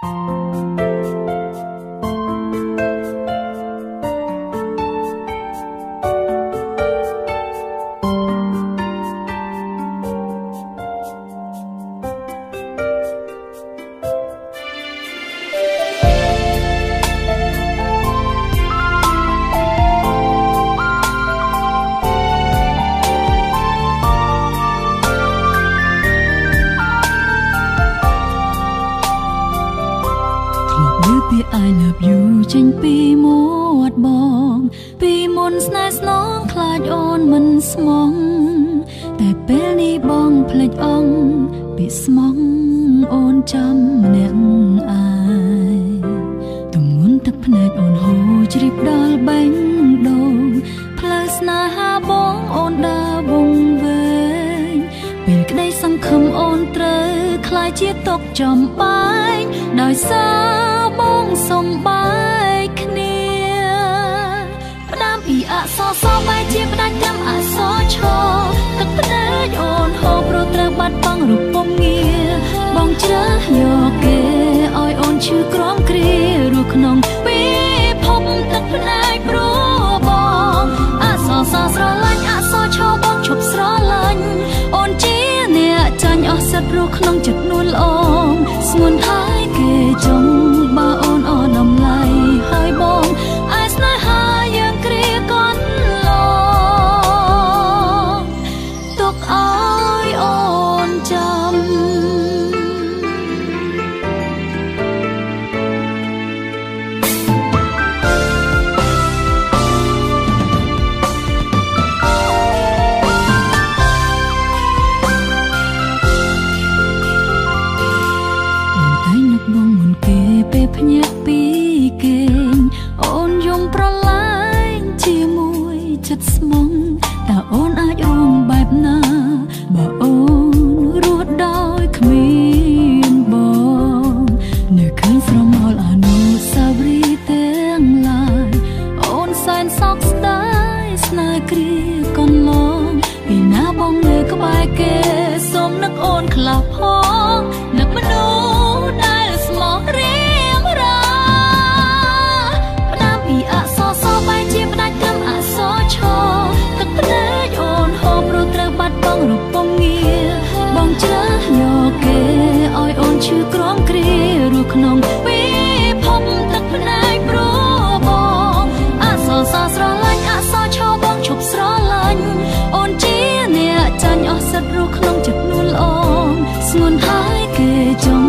I love you ចេញពីមាត់បងពីមុនស្នេហ៍ស្នងខ្លាចអូនមិនស្មងតែពេលនេះបងភ្លេចអងពីស្មងអូនចាំម្នាក់អាយទម្ងន់ទឹកភ្នែកអូនហូរជ្រាបដល់បេះដូងផ្លូវស្នេហាបងអូនដើរវង្វេងពេលក្តីសង្ឃឹមអូនត្រូវខ្លាចជាទុកចំបែកដោយសារបងសំបែកគ្នាផ្ដាំពីអក្សរសបែកជាផ្ដាច់ត្រឹមអក្សរឈទឹកភ្នែកអូនហូរព្រោះត្រូវបាត់បង់រូបពំងារបងជ្រើសយកគេឲ្យអូនឈឺក្រំគ្រារស់ក្នុងពិភពទឹកភ្នែកព្រោះបងអក្សរសស្រឡាញ់អក្សរឈបងឈប់ស្រឡាញ់អូនជាអ្នកចាញ់អស់សិតរស់ក្នុងចិត្តនួនល្អងស្ងួនហើយគេចង់បើអូនអស់តម្លៃហើយបងឯស្នេហាយើងគ្រាកន់ឡងទុកឲ្យអូនចាំពេលភ្ញាក់ពីគេងអូនយំប្រឡាញ់ជាមួយចិត្តស្មងតើអូនអាចអូនបែបណាបើអូនរស់ដោយគ្មានបងនៅឃើញស្រមោលអនុស្សាវរីយ៍ទាំងឡាយអូនសែនសោកស្ដាយស្នេហ៍គ្រាកន្លងពីណាបងនៅក្បែរគេសូមនឹកអូនខ្លះផងនឹកមនុស្សដែលស្មោះរៀងរាផ្ដាំពីអក្សរសបែកជាផ្ដាច់ត្រឹមអក្សរឈទឹកភ្នែកអូនហូរព្រោះត្រូវបាត់បង់រូបពំងារបងជ្រើសយកគេឲ្យអូនឈឺក្រំគ្រារស់ក្នុងពិភពទឹកភ្នែកព្រោះបងអក្សរសស្រឡាញ់អក្សរឈបងឈប់ស្រឡាញ់អូនជាអ្នកចាញ់អស់សិតរស់ក្នុងចិត្តនួនល្អងស្ងួនហើយគេចង់